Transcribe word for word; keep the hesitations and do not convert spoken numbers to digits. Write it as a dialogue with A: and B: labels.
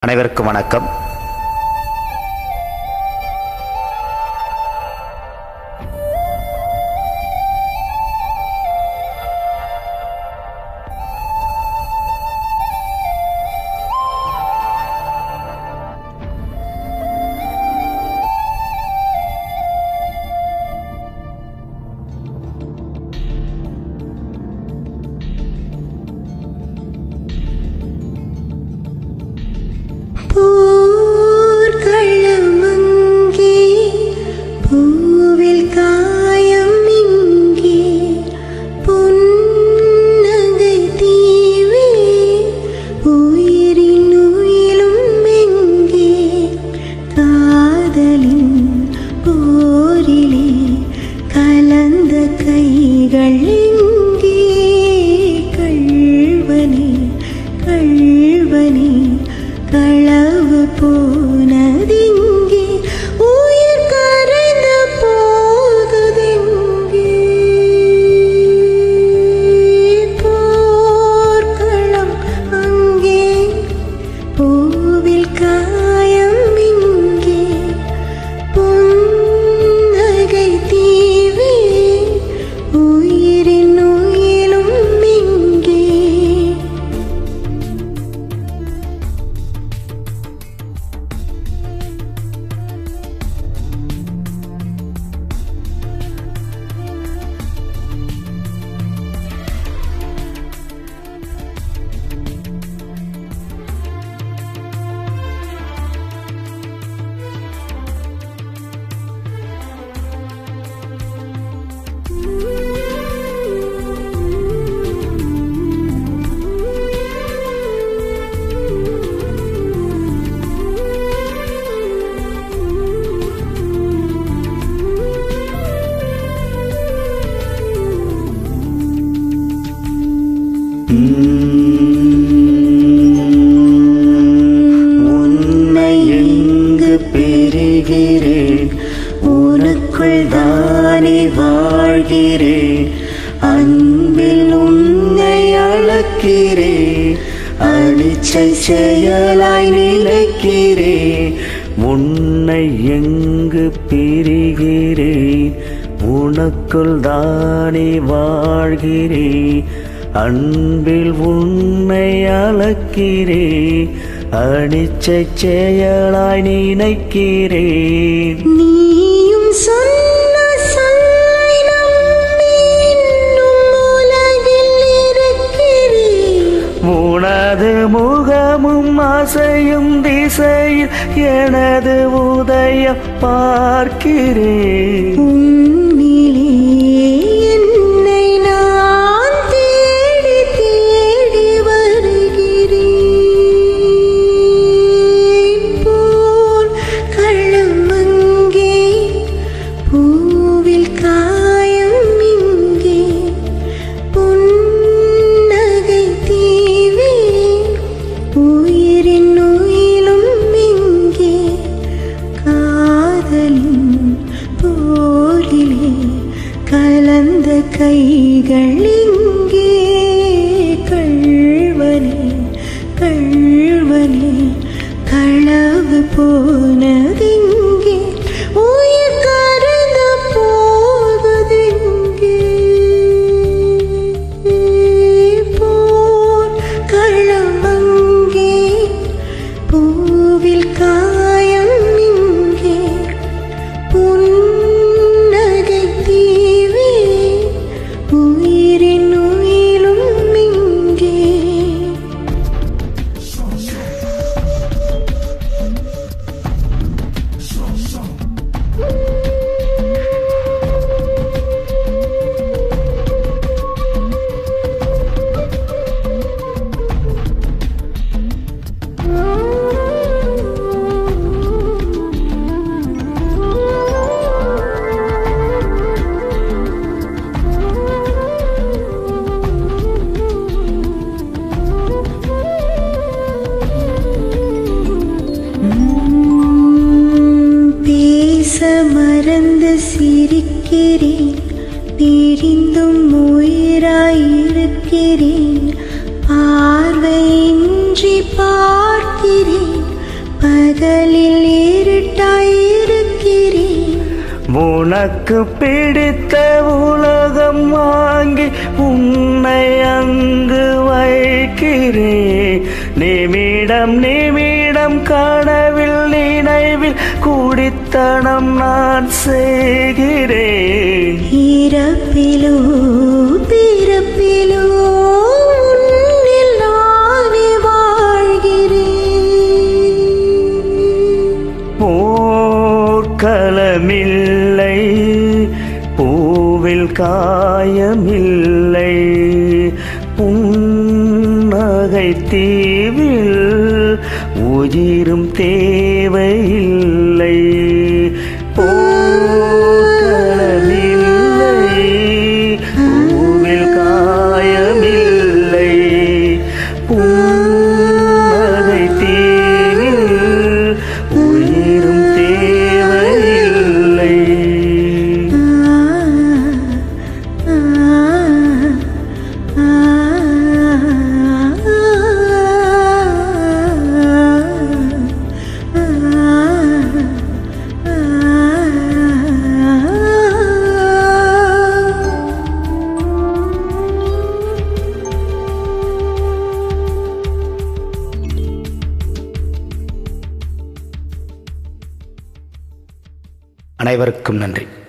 A: அனைவருக்கும் வணக்கம்.
B: உன்னை எங்கு பெறுகிறேன், உனக்குள் தானே வாழ்கிறேன். அன்பில் உன்னை அளக்கிறேன், அனிச்சை செயலாய் நிலைக்கிறேன். உன்னை எங்கு பெறுகிறேன், உனக்குள் தானே வாழ்கிறேன். அன்பில் உன்னை அளக்கிறேன், அனிச்சை செயலாய் நினைக்கிறேன்.
C: நீயும் சொன்ன சொல்லை நம்பி இன்னும் உலகில் இருக்கிறேன்.
B: உனது முகமும் அசையும் திசையில் எனது உதயம் பார்க்கிறேன்.
C: உன்னிலே என்னை நான் தேடி தேடி வருகிறேன். போல் களம் அங்கே, பூவில் காயம் இங்கே. புன்னகை தீவே, உயிரின் உயிலும் இங்கே. காதலின் போலிலே கலந்த கைகள் இங்கே. கள்வனே கள்வனே களவு போனதிங்கே. உயிர் கருத போவதிங்கே. போர் களம் அங்கே, பூவில் காயம் இங்கே. புன்னகை தீவே, உயிரின் உயிலும் இங்கே. மறந்து சிரிக்கிறேன், பிரிந்தும் உயிராயிருக்கிறேன். பார்வையின்றி பார்க்கிறேன், பகலில் இருட்டாயிருக்கிறேன்.
B: உனக்கு பிடித்த உலகம் வாங்கி உன்னை அங்கு வைக்கிறேன். நிமிடம் நிமிடம் கனவில் நினைவில் குடித்தனம் நான் செய்கிறேன்.
C: இறப்பிலோ பிறப்பிலோ உன்னில் நானே வாழ்கிறேன்.
B: போர்க்களமில்லை, பூவில் காயமில்லை, புன்னகை தீவில் உயிரும் தேவையில்லை. போர்க்களமில்லை, பூவில் காயமில்லை, புன்னகை தீவில் உயிரும் தேவையில்லை. அனைவருக்கும் நன்றி.